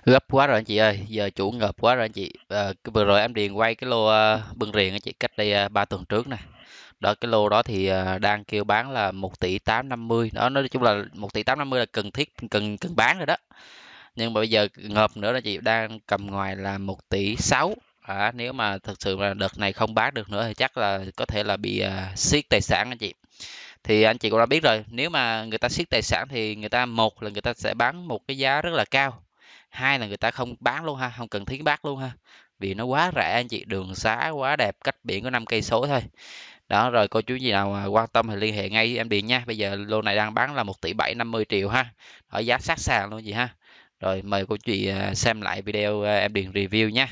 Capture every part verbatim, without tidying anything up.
Gấp quá rồi anh chị ơi, giờ chủ ngợp quá rồi anh chị. Ờ, cái vừa rồi em Điền quay cái lô ờ, bưng riềng anh chị, cách đây uh, ba tuần trước nè. Đó, cái lô đó thì ờ, đang kêu bán là một tỷ tám năm mươi. Đó, nói chung là một tỷ tám năm mươi là cần thiết, cần cần bán rồi đó. Nhưng mà bây giờ ngợp nữa là chị đang cầm ngoài là một tỷ sáu. À, nếu mà thực sự là đợt này không bán được nữa thì chắc là có thể là bị uh, siết tài sản anh chị. Thì anh chị cũng đã biết rồi, nếu mà người ta siết tài sản thì người ta, một là người ta sẽ bán một cái giá rất là cao, hai là người ta không bán luôn ha, không cần thiết bán luôn ha, vì nó quá rẻ anh chị, đường xá quá đẹp, cách biển có năm cây số thôi. Đó, rồi cô chú gì nào mà quan tâm thì liên hệ ngay với em Điền nha. Bây giờ lô này đang bán là một tỷ bảy năm mươi triệu ha, ở giá sát sàn luôn chị ha. Rồi mời cô chú chị à, xem lại video à, em Điền review nha.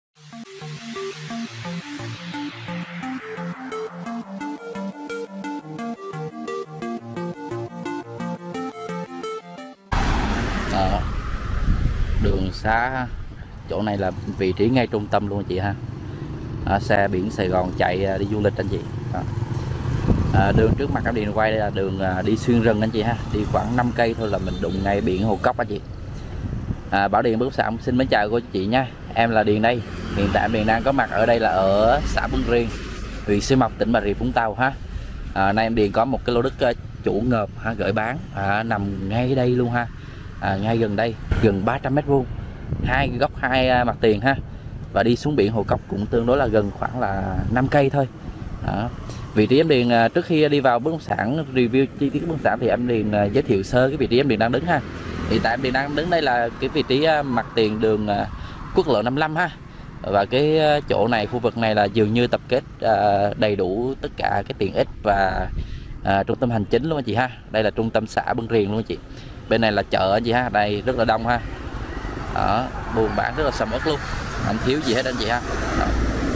Đó, đường xá chỗ này là vị trí ngay trung tâm luôn chị ha. Đó, xe biển Sài Gòn chạy à, đi du lịch anh chị. Đó. À, đường trước mặt em Điền quay đây là đường à, đi xuyên rừng anh chị ha, đi khoảng năm cây thôi là mình đụng ngay biển Hồ Cốc anh chị. À, Bảo Điền bất động sản xin mến chào cô chú chị nha, em là Điền đây. Hiện tại em Điền đang có mặt ở đây là ở xã Bưng Riềng, huyện Xuyên Mộc, tỉnh Bà Rịa Vũng Tàu ha. À, nay em Điền có một cái lô đất uh, chủ ngợp ha, gửi bán à, nằm ngay đây luôn ha, à, ngay gần đây, gần ba trăm mét vuông, hai góc hai uh, mặt tiền ha, và đi xuống biển Hồ Cốc cũng tương đối là gần, khoảng là năm cây thôi. Đó. Vị trí em Điền uh, trước khi đi vào bất động sản review chi tiết bất động sản thì em Điền uh, giới thiệu sơ cái vị trí em Điền đang đứng ha. Hiện tại em Điền đang đứng đây là cái vị trí uh, mặt tiền đường uh, quốc lộ năm mươi lăm ha. Và cái chỗ này, khu vực này là dường như tập kết uh, đầy đủ tất cả cái tiện ích và uh, trung tâm hành chính luôn anh chị ha. Đây là trung tâm xã Bưng Riềng luôn anh chị. Bên này là chợ anh chị ha, đây rất là đông ha. Đó, buôn bán rất là sầm uất luôn, không thiếu gì hết anh chị ha. Đó.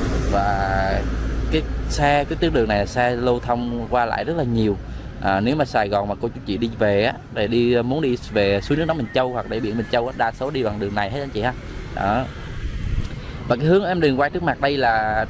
Và cái xe, cái tuyến đường này là xe lưu thông qua lại rất là nhiều. À, nếu mà Sài Gòn mà cô chú chị đi về á, để đi muốn đi về suối nước nóng Bình Châu hoặc để biển Bình Châu á, đa số đi bằng đường này hết anh chị ha. Đó. Và cái hướng em Điền quay trước mặt đây là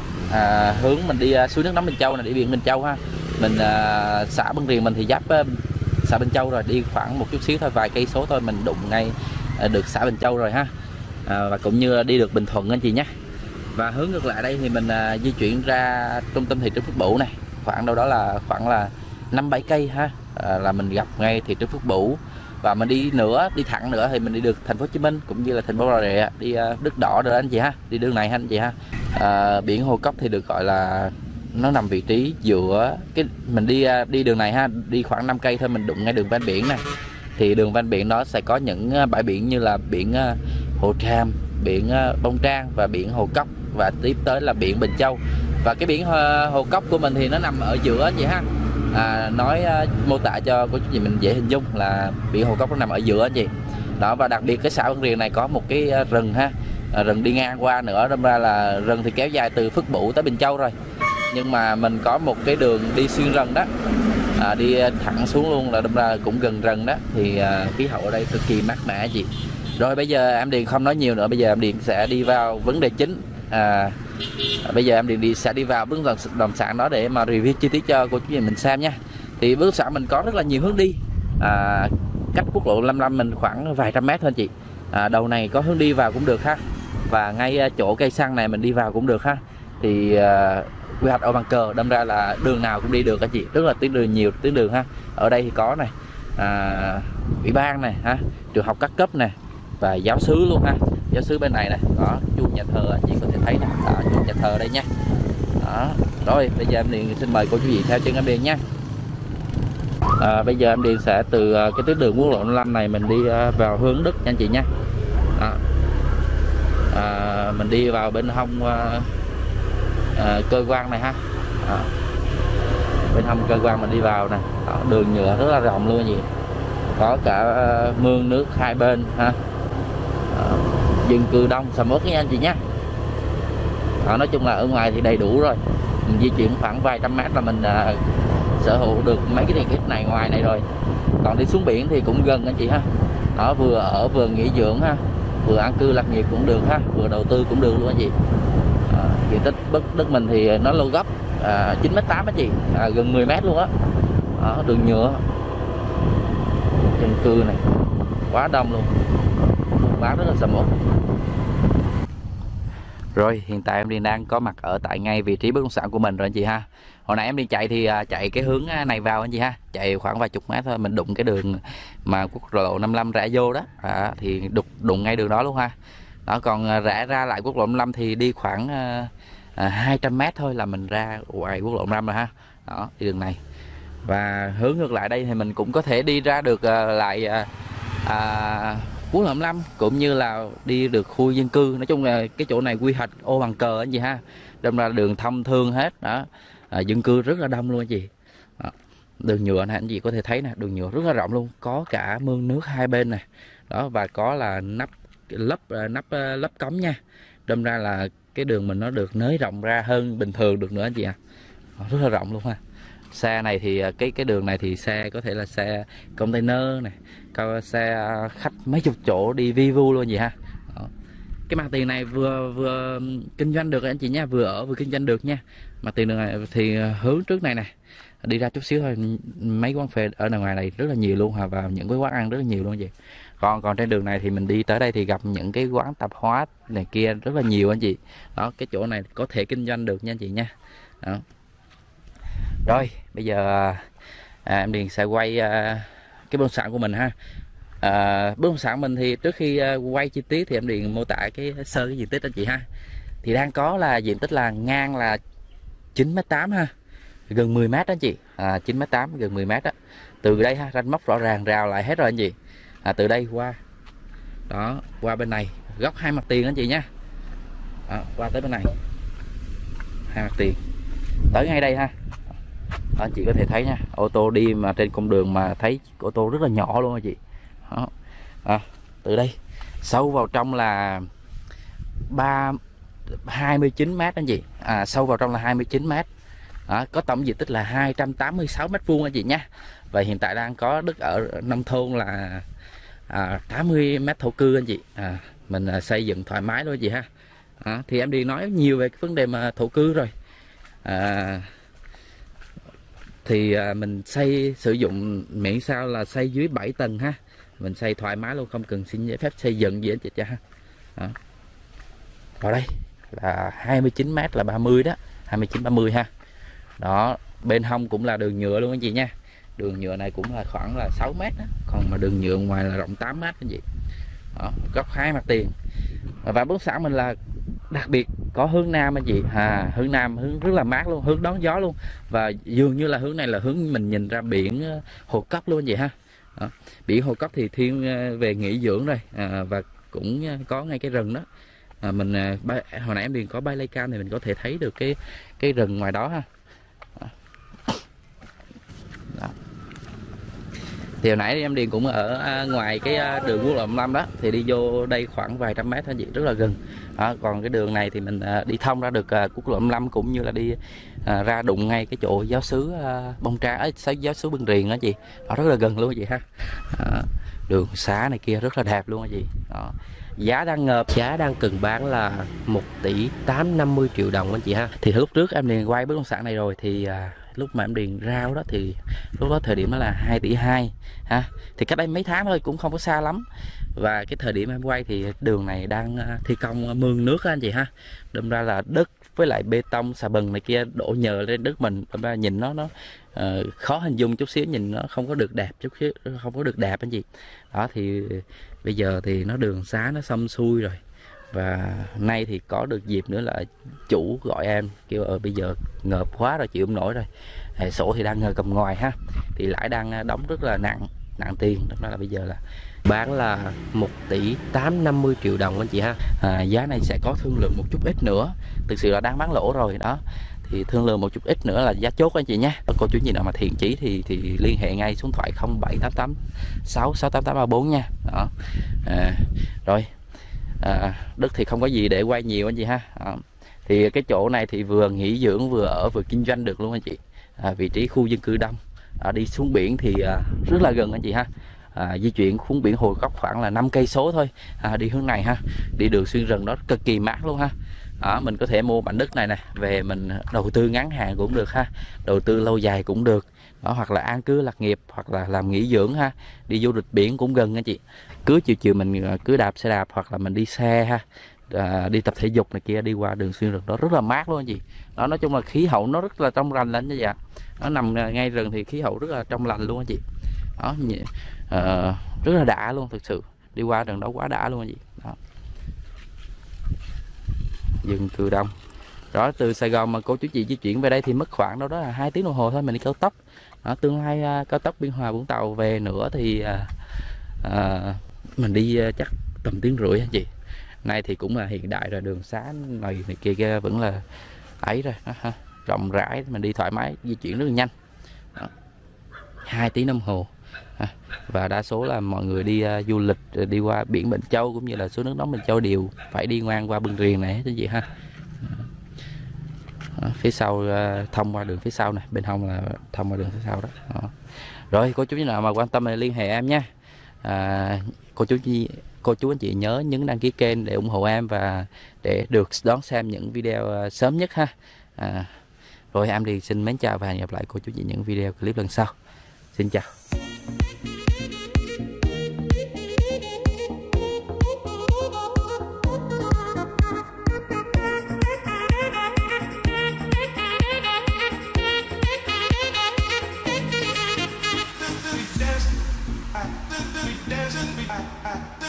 à, hướng mình đi uh, suối nước nóng Bình Châu này, đi biển Bình Châu ha. Mình uh, xã Bưng Riềng mình thì giáp uh, xã Bình Châu rồi, đi khoảng một chút xíu thôi, vài cây số thôi mình đụng ngay uh, được xã Bình Châu rồi ha. À, và cũng như đi được Bình Thuận anh chị nhé. Và hướng ngược lại đây thì mình uh, di chuyển ra trung tâm thị trấn Phước Bửu này, khoảng đâu đó là khoảng là năm bảy cây ha, à, là mình gặp ngay thị trấn Phước Bửu. Và mình đi nữa, đi thẳng nữa thì mình đi được thành phố Hồ Chí Minh cũng như là thành phố Bà Rịa, đi uh, Đất Đỏ rồi anh chị ha, đi đường này ha anh chị ha. À, biển Hồ Cốc thì được gọi là nó nằm vị trí giữa cái mình đi uh, đi đường này ha, đi khoảng năm cây thôi mình đụng ngay đường ven biển này. Thì đường ven biển đó sẽ có những uh, bãi biển như là biển uh, Hồ Tràm, biển uh, Bông Trang và biển Hồ Cốc, và tiếp tới là biển Bình Châu. Và cái biển uh, Hồ Cốc của mình thì nó nằm ở giữa anh chị ha. À, nói uh, mô tả cho cô chú chị mình dễ hình dung là biển Hồ Cốc nó nằm ở giữa anh chị. Đó, và đặc biệt cái xã Bưng Riềng này có một cái uh, rừng ha, à, rừng đi ngang qua nữa, đâm ra là rừng thì kéo dài từ Phước Bửu tới Bình Châu rồi, nhưng mà mình có một cái đường đi xuyên rừng đó, à, đi thẳng xuống luôn, là đâm ra cũng gần rừng đó. Thì uh, khí hậu ở đây cực kỳ mát mẻ chị. Rồi bây giờ em Điền không nói nhiều nữa, bây giờ em Điền sẽ đi vào vấn đề chính. À, bây giờ em Điền đi sẽ đi vào bất động sản đó để mà review chi tiết cho cô chú chị mình xem nha. Thì bất động sản mình có rất là nhiều hướng đi, à, cách quốc lộ năm mươi lăm mình khoảng vài trăm mét thôi chị. À, đầu này có hướng đi vào cũng được ha, và ngay chỗ cây xăng này mình đi vào cũng được ha. Thì à, quy hoạch Âu Bằng Cờ, đâm ra là đường nào cũng đi được anh chị, rất là tuyến đường, nhiều tuyến đường ha. Ở đây thì có này, à, ủy ban này ha, trường học các cấp này, và giáo xứ luôn ha. Giáo xứ bên này này, đó, chuông nhà thờ anh chị có thể thấy nè, à, chuông nhà thờ đây nha. Đó. Rồi bây giờ em Điền xin mời cô chú chị theo chân em Điền nha. À, bây giờ em Điền sẽ từ cái tuyến đường quốc lộ năm mươi lăm này mình đi vào hướng Đức nha anh chị nha. Đó. À, mình đi vào bên hông à, à, cơ quan này ha. Đó. Bên hông cơ quan mình đi vào nè, đường nhựa rất là rộng luôn anh chị, có cả uh, mương nước hai bên ha. Đó. Dân cư đông sầm uất nha anh chị nhé. Đó, nói chung là ở ngoài thì đầy đủ rồi, mình di chuyển khoảng vài trăm mét là mình uh, sở hữu được mấy cái tiện ích này ngoài này rồi. Còn đi xuống biển thì cũng gần anh chị ha. Đó, vừa ở vừa nghỉ dưỡng ha, vừa an cư lạc nghiệp cũng được ha, vừa đầu tư cũng được luôn anh chị. À, diện tích đất đất mình thì nó lâu gấp à, chín mét tám anh chị, à, gần mười mét luôn á. Đó, đường nhựa, dân cư này quá đông luôn. bát rất là sầm uất. Rồi hiện tại em Điền đang có mặt ở tại ngay vị trí bất động sản của mình rồi anh chị ha. Hồi nãy em Điền chạy thì chạy cái hướng này vào anh chị ha, chạy khoảng vài chục mét thôi mình đụng cái đường mà quốc lộ năm mươi lăm rẽ vô đó, à, thì đụng đụng ngay đường đó luôn ha. Đó, còn rẽ ra lại quốc lộ năm mươi lăm thì đi khoảng à, hai trăm mét thôi là mình ra ngoài quốc lộ năm mươi lăm rồi ha. Đó, đi đường này. Và hướng ngược lại đây thì mình cũng có thể đi ra được à, lại à, à, quốc lộ năm mươi lăm cũng như là đi được khu dân cư. Nói chung là cái chỗ này quy hoạch ô bằng cờ anh chị ha, đâm ra đường thông thương hết đó, à, dân cư rất là đông luôn anh chị. Đó, đường nhựa này anh chị có thể thấy nè, đường nhựa rất là rộng luôn, có cả mương nước hai bên này đó, và có là nắp lấp nắp lấp cống nha, đâm ra là cái đường mình nó được nới rộng ra hơn bình thường được nữa anh chị ạ. À, rất là rộng luôn ha. Xe này thì cái cái đường này thì xe có thể là xe container này, xe khách mấy chục chỗ đi vi vu luôn gì ha. Đó. Cái mặt tiền này vừa vừa kinh doanh được anh chị nha, vừa ở vừa kinh doanh được nha. Mặt tiền đường này thì hướng trước này nè, đi ra chút xíu thôi mấy quán phê ở đằng ngoài này rất là nhiều luôn ha, và những cái quán ăn rất là nhiều luôn gì. Còn còn trên đường này thì mình đi tới đây thì gặp những cái quán tạp hóa này kia rất là nhiều anh chị. Đó, cái chỗ này có thể kinh doanh được nha anh chị nha. Đó. Rồi bây giờ à, em Điền sẽ quay à, cái bất động sản của mình ha. À, bất động sản mình thì trước khi à, quay chi tiết thì em Điền mô tả cái sơ cái diện tích anh chị ha. Thì đang có là diện tích là ngang là chín mét tám ha, gần mười mét đó anh chị, à, chín mét tám gần mười mét đó. Từ đây ha, ranh móc rõ ràng rào lại hết rồi anh chị. À, từ đây qua đó, qua bên này góc hai mặt tiền anh chị nha. Đó, qua tới bên này hai mặt tiền tới ngay đây ha. Đó, anh chị có thể thấy nha, ô tô đi mà trên con đường mà thấy ô tô rất là nhỏ luôn anh chị. Đó. À, từ đây sâu vào trong là ba hai mươi chín mét anh chị, à, sâu vào trong là hai mươi chín mét. Đó, có tổng diện tích là hai trăm tám mươi sáu mét vuông anh chị nha. Và hiện tại đang có đất ở nông thôn là à, tám mươi mét thổ cư anh chị, à, mình à, xây dựng thoải mái luôn anh chị ha. Đó, thì em đi nói nhiều về cái vấn đề mà thổ cư rồi. À, thì à, mình xây sử dụng miễn sao là xây dưới bảy tầng ha, mình xây thoải mái luôn, không cần xin giấy phép xây dựng gì anh chị ha. Đó. Vào đây là hai mươi chín mét là ba mươi đó, hai mươi chín ba mươi ha. Đó, bên hông cũng là đường nhựa luôn anh chị nha. Đường nhựa này cũng là khoảng là sáu mét đó. Còn mà đường nhựa ngoài là rộng tám mét anh chị. Đó, góc hai mặt tiền. Và bất động sản mình là đặc biệt có hướng nam anh chị, à, hướng nam, hướng rất là mát luôn, hướng đón gió luôn. Và dường như là hướng này là hướng mình nhìn ra biển Hồ Cốc luôn anh chị ha. Đó, biển Hồ Cốc thì thiên về nghỉ dưỡng rồi, à, và cũng có ngay cái rừng đó. À, mình bay, hồi nãy em Điền có bay lay cam thì mình có thể thấy được cái cái rừng ngoài đó ha. Đó. Thì hồi nãy em Điền cũng ở à, ngoài cái à, đường quốc lộ năm mươi lăm đó, thì đi vô đây khoảng vài trăm mét thôi chị, rất là gần. Đó, còn cái đường này thì mình à, đi thông ra được à, quốc lộ năm mươi lăm cũng như là đi à, ra đụng ngay cái chỗ giáo xứ à, Bông Tra ấy, giáo xứ Bưng Riềng đó chị. Đó, rất là gần luôn chị ha. Đó, đường xá này kia rất là đẹp luôn chị. Đó. Giá đang ngợp, giá đang cần bán là một tỷ tám năm mươi triệu đồng anh chị ha. Thì lúc trước em Điền quay bất động sản này rồi thì à, lúc mà em Điền rao đó thì lúc đó thời điểm đó là hai tỷ hai ha. Thì cách đây mấy tháng thôi, cũng không có xa lắm. Và cái thời điểm em quay thì đường này đang thi công mương nước đó anh chị ha. Đâm ra là đất với lại bê tông xà bần này kia đổ nhờ lên đất mình, đâm ra nhìn nó nó uh, khó hình dung chút xíu, nhìn nó không có được đẹp chút xíu, không có được đẹp anh chị. Đó thì bây giờ thì nó đường xá nó xong xuôi rồi. Và nay thì có được dịp nữa là chủ gọi em kêu ở bây giờ ngợp quá rồi, chịu không nổi rồi. À, sổ thì đang ngờ cầm ngoài ha, thì lãi đang đóng rất là nặng nặng tiền, đó là bây giờ là bán là một tỷ tám năm mươi triệu đồng anh chị ha. À, giá này sẽ có thương lượng một chút ít nữa, thực sự là đang bán lỗ rồi đó, thì thương lượng một chút ít nữa là giá chốt anh chị nhé. Cô chú gì nào mà thiện chí thì thì liên hệ ngay số điện thoại không bảy tám tám sáu sáu tám tám ba bốn nha. Đó. À, rồi à, đất thì không có gì để quay nhiều anh chị ha. Đó. Thì cái chỗ này thì vừa nghỉ dưỡng vừa ở vừa kinh doanh được luôn anh chị. À, vị trí khu dân cư đông, à, đi xuống biển thì à, rất là gần anh chị ha. À, di chuyển xuống biển Hồ Cốc khoảng là năm cây số thôi, à, đi hướng này ha, đi đường xuyên rừng đó cực kỳ mát luôn ha. Đó, mình có thể mua mảnh đất này nè về mình đầu tư ngắn hạn cũng được ha, đầu tư lâu dài cũng được. đó, hoặc là an cư lạc nghiệp, hoặc là làm nghỉ dưỡng ha, đi du lịch biển cũng gần anh chị. Cứ chiều chiều mình cứ đạp xe đạp hoặc là mình đi xe ha, à, đi tập thể dục này kia, đi qua đường xuyên rừng đó rất là mát luôn anh chị. Đó, nói chung là khí hậu nó rất là trong lành lên như vậy. Nó nằm ngay rừng thì khí hậu rất là trong lành luôn anh chị. Đó, uh, rất là đã luôn, thực sự đi qua đường đó quá đã luôn anh chị. Đó. Dân cư đông. Đó, từ Sài Gòn mà cô chú chị di chuyển về đây thì mất khoảng đâu đó là hai tiếng đồng hồ thôi, mình đi cao tốc. Đó, tương lai uh, cao tốc Biên Hòa Vũng Tàu về nữa thì uh, uh, mình đi uh, chắc tầm tiếng rưỡi anh chị. Nay thì cũng là hiện đại rồi, đường xá này, này kia, kia vẫn là ấy rồi, đó, rộng rãi, mình đi thoải mái, di chuyển rất là nhanh. Đó. hai tiếng đồng hồ. Và đa số là mọi người đi uh, du lịch đi qua biển Bình Châu cũng như là số nước nóng Bình Châu đều phải đi ngang qua Bưng Riềng này hết anh chị ha. Đó, phía sau uh, thông qua đường phía sau này, bên hông là thông qua đường phía sau đó. Đó. Rồi cô chú nào mà quan tâm thì liên hệ em nha. À, cô chú cô chú anh chị nhớ nhấn đăng ký kênh để ủng hộ em và để được đón xem những video uh, sớm nhất ha. À, rồi em đi xin mến chào và hẹn gặp lại cô chú chị những video clip lần sau. Xin chào. I, I,